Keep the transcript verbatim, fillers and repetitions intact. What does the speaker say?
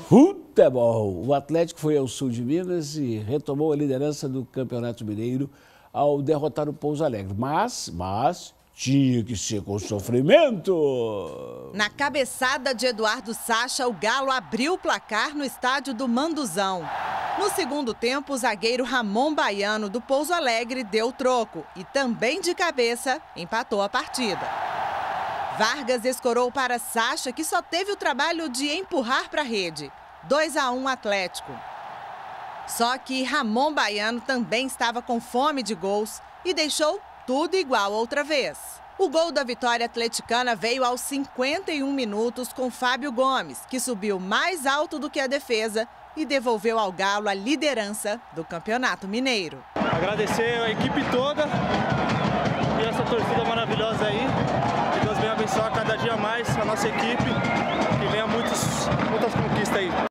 Futebol. O Atlético foi ao sul de Minas e retomou a liderança do Campeonato Mineiro ao derrotar o Pouso Alegre. Mas, mas, tinha que ser com sofrimento. Na cabeçada de Eduardo Sacha, o Galo abriu o placar no estádio do Manduzão. No segundo tempo, o zagueiro Ramon Baiano, do Pouso Alegre, deu o troco e também de cabeça empatou a partida. Vargas escorou para Sacha, que só teve o trabalho de empurrar para a rede. dois a um Atlético. Só que Ramon Baiano também estava com fome de gols e deixou tudo igual outra vez. O gol da vitória atleticana veio aos cinquenta e um minutos com Fábio Gomes, que subiu mais alto do que a defesa e devolveu ao Galo a liderança do Campeonato Mineiro. Agradecer a equipe toda e essa torcida maravilhosa aí. Que Deus venha abençoar cada dia mais a nossa equipe e venha muitos, muitas conquistas aí.